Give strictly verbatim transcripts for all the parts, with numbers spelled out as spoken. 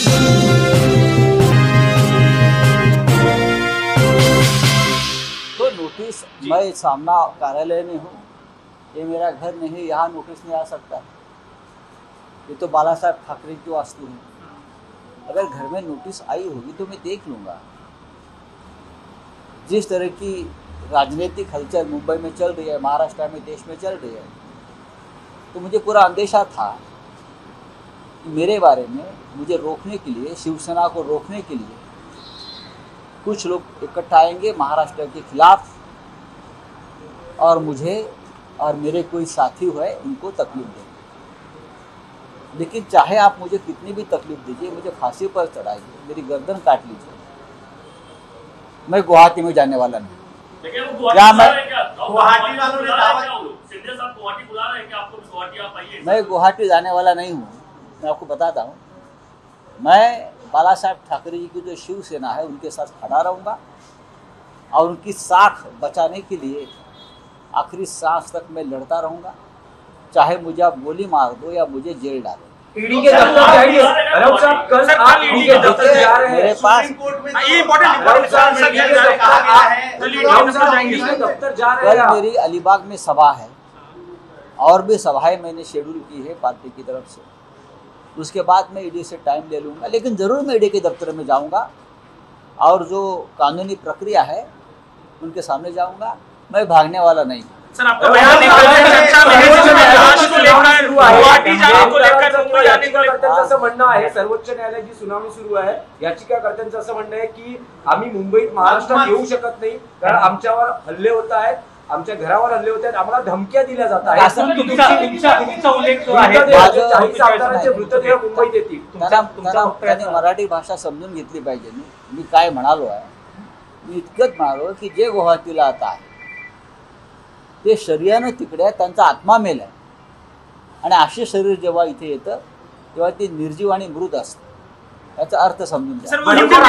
तो नोटिस, मैं सामना कार्यालय में हूँ, ये मेरा घर नहीं, यहाँ नोटिस नहीं आ सकता। ये तो बाला साहब ठाकरे की वास्तु है। अगर घर में नोटिस आई होगी तो मैं देख लूँगा। जिस तरह की राजनीतिक हलचल मुंबई में चल रही है, महाराष्ट्र में, देश में चल रही है, तो मुझे पूरा अंदेशा था कि मेरे बारे में मुझे रोकने के लिए, शिवसेना को रोकने के लिए कुछ लोग इकट्ठा आएंगे महाराष्ट्र के खिलाफ और मुझे और मेरे कोई साथी हुए उनको तकलीफ देंगे। लेकिन चाहे आप मुझे कितनी भी तकलीफ दीजिए, मुझे फांसी पर चढ़ाइए, मेरी गर्दन काट लीजिए, मैं गुवाहाटी में जाने वाला नहीं। क्या मैं गुवाहाटी वालों ने दावा सिंधिया साहब गुवाहाटी बुला रहे हैं कि आपको गुवाहाटी आप आइए। मैं गुवाहाटी जाने वाला नहीं हूँ। मैं आपको बताता हूँ, मैं बाला साहब ठाकरे जी की जो शिवसेना है उनके साथ खड़ा रहूँगा और उनकी साख बचाने के लिए आखिरी सांस तक मैं लड़ता रहूँगा, चाहे मुझे आप गोली मार दो या मुझे जेल डालो। ईडी के दफ्तर जाएंगे राउत साहब, कल आप ईडी के दफ्तर जा रहे हैं। मेरे पास ये इंपॉर्टेंट राउत साहब से कहा गया है राउत साहब ईडी के दफ्तर जा रहे हैं। कल मेरी अलीबाग में सभा है और भी सभाएं मैंने शेड्यूल की है पार्टी की तरफ से। उसके बाद मैं ईडी से टाइम ले लूँगा, लेकिन ज़रूर मैं ईडी के दफ्तर में जाऊँगा और जो कानूनी प्रक्रिया है उनके सामने जाऊँगा। मैं भागने वाला नहीं। सर, आपका बयान निकल चर्चा में है जिसमें महाराष्ट्र को लेकर, गुवाहाटी जाने को लेकर, मुंबई जाने को लेकर असं म्हणणं आहे, सर्वोच्च न्यायालयाची सुनावणी सुरू आहे, याचिकाकर्त्यांचं असं म्हणणं आहे की आम्ही मुंबईत महाराष्ट्रात येऊ शकत नाही कारण आमच्यावर हल्ले होत आहेत, आमच्या घरावर हल्ले होत आहेत, आम्हाला धमक्या दिल्या जात आहेत। तुमचा उल्लेख जो आहे चाळीस आमदारांचे मृतदेह मुंबईत येतील। त्यांनी मराठी भाषा समजून घेतली पाहिजे। मी काय म्हणालो आहे, मी इतकंच म्हणालो की जे गुवाहाटीला आता आहे ते शरीरानं तिकडे आहे, त्यांचा आत्मा मेल आहे आणि असे शरीर जेव्हा इथे येतं तेव्हा ते निर्जीव आणि मृत असतं। याचा अर्थ समजून घ्या।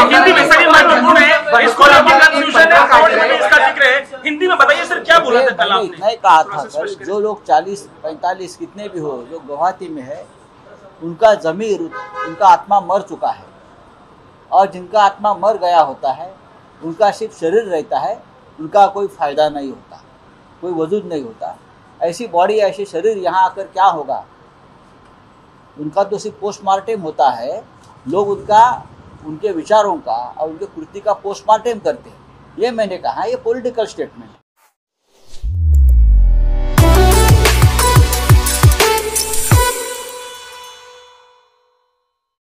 हिंदी में बताइए सर, क्या बोला था कल आपने? नहीं कहा था कल, जो लोग चालीस पैंतालीस कितने भी हो जो गुवाहाटी में है उनका जमीर, उनका आत्मा मर चुका है और जिनका आत्मा मर गया होता है उनका सिर्फ शरीर रहता है, उनका कोई फायदा नहीं होता, कोई वजूद नहीं होता। ऐसी बॉडी, ऐसे शरीर यहाँ आकर क्या होगा? उनका तो सिर्फ पोस्टमार्टम होता है। लोग उनका, उनके विचारों का और उनके कृति का पोस्टमार्टम करते हैं। ये मैंने कहा, ये पॉलिटिकल स्टेटमेंट है।